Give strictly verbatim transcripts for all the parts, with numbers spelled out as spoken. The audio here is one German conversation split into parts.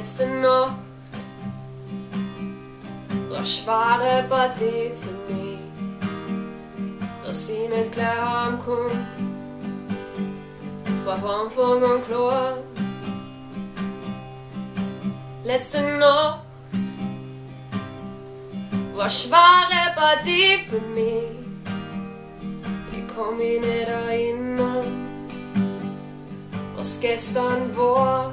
Letzte Nacht war schwere Partie für mich, dass ich nicht gleich heimkomm, war von Anfang an klar. Letzte Nacht war schwere Partie für mich, ich kann mich nicht erinnern, was gestern war.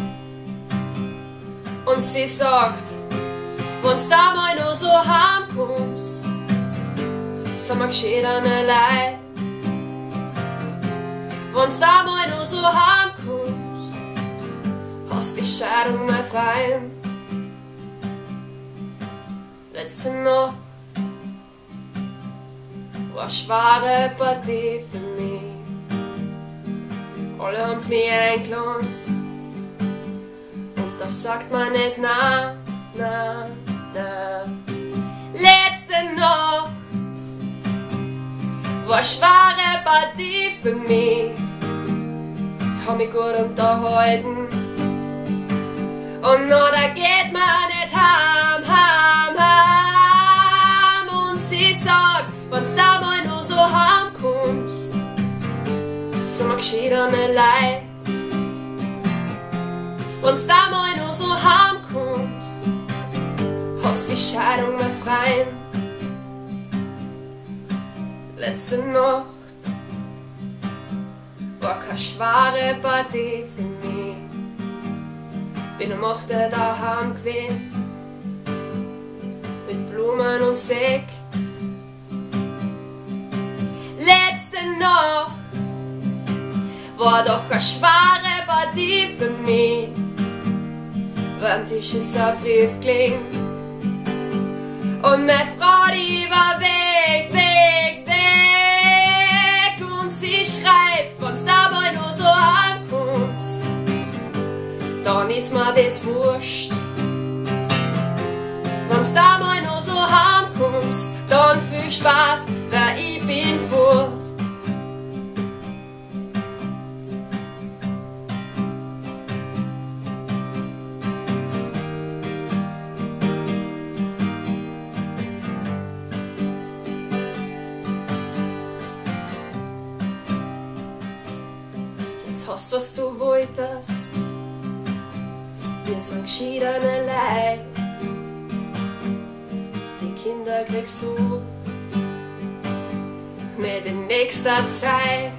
Und sie sagt, wenn's da mal noch so heimkommst, sind wir geschiedene Leid. Wenn's da mal noch so heimkommst, hast die Scheidung mal frei. Letzte Nacht war eine schwere Partie für mich. Alle haben's mich eingeladen und das sagt man nicht na, na, na. Letzte Nacht war eine schwere Partie für mich. Ich hab mich gut unterhalten und noch da geht man nicht heim, heim, heim. Und sie sagt, wenn's da mal nur so heimkommst, sind wir geschiedene Leid. Wenn's da mal nur so heimkommst, hast die Scheidung mehr frei. Letzte Nacht war keine schwere Partie für mich. Bin um acht Uhr daheim gewesen, mit Blumen und Sekt. Letzte Nacht war doch eine schwere Partie für mich. Beim Tisch ist ein Brief gelegen und meine Frau, die war weg, weg, weg. Und sie schreibt, wenn's dabei nur so heimkommst, dann ist mir das wurscht. Wenn's dabei nur so heimkommst, dann viel Spaß, weil ich bin fort. Jetzt hast du, was du wolltest, wir sind geschiedene Leid. Die Kinder kriegst du nicht in nächster Zeit.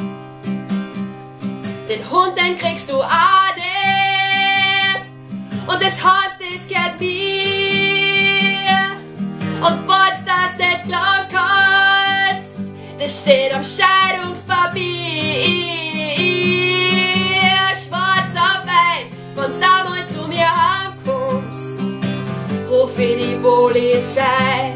Den Hund, den kriegst du auch nicht. Und das heißt, es gehört mir. Und falls das nicht glauben kannst, das steht am Scheidungspapier. Schwarz auf weiß, wenn's da mal zu mir heimkommst, ruf ich die Polizei.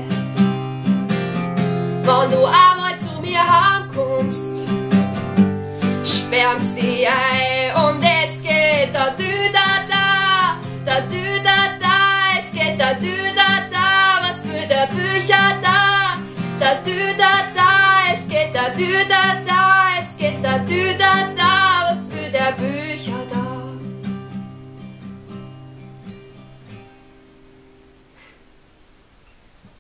Wenn du einmal zu mir heimkommst, sperren's die ein. Und es geht da dü da da, da dü da da, es geht da dü da da, was für der Bücher da, da dü da da, es geht da dü da da, es geht da dü da da, was für der Bücher.